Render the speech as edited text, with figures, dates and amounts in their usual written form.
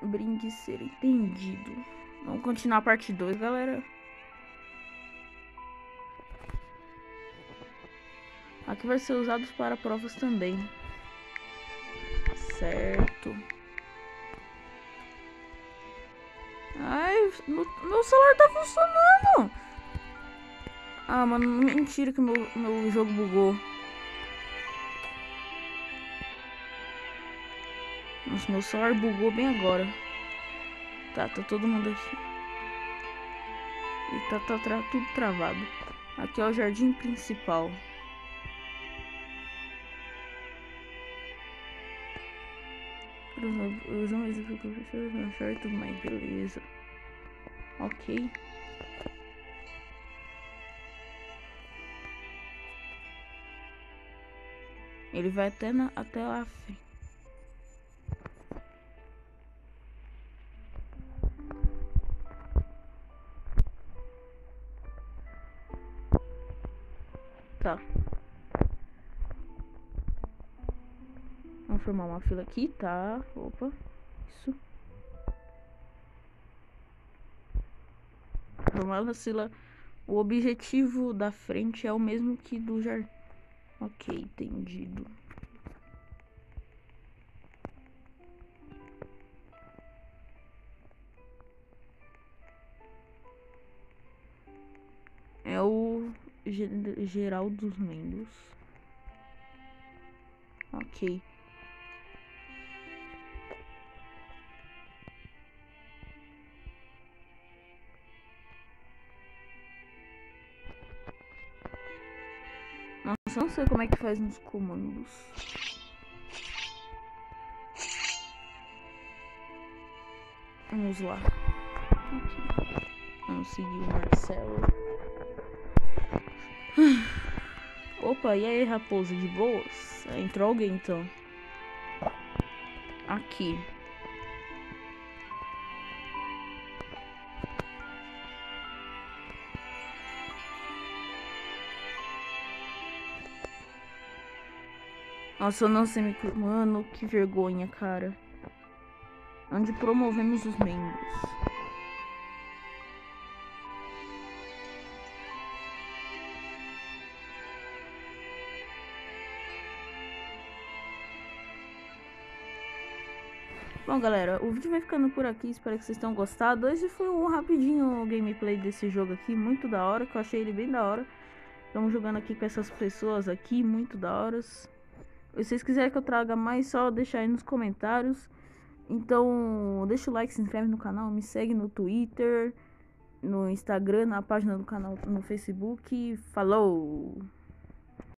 Brinde ser entendido. Vamos continuar a parte 2, galera. Aqui vai ser usado para provas também. Certo. Ai, meu celular tá funcionando. Ah, mano, mentira que meu jogo bugou. Nossa, meu celular bugou bem agora. Tá todo mundo aqui. E tá tudo travado. Aqui é o jardim principal. Eu já mais e tudo mais, beleza. Ok. Ele vai até lá. Tá. Vamos formar uma fila aqui, tá? Opa. Isso. Formar uma fila. O objetivo da frente é o mesmo que do jardim. Ok, entendido. É o geral dos membros. Ok. Nossa, não sei como é que faz nos comandos. Vamos lá. Okay. Vamos seguir o Marcelo. Opa, e aí, raposa, de boas? Entrou alguém, então. Aqui. Nossa, eu não sei me... Mano, que vergonha, cara. Onde promovemos os membros. Bom, galera, o vídeo vai ficando por aqui. Espero que vocês tenham gostado. Esse foi um rapidinho gameplay desse jogo aqui. Muito da hora, que eu achei ele bem da hora. Estamos jogando aqui com essas pessoas aqui, muito da hora. Se vocês quiserem que eu traga mais, só deixar aí nos comentários. Então, deixa o like, se inscreve no canal, me segue no Twitter, no Instagram, na página do canal no Facebook. Falou!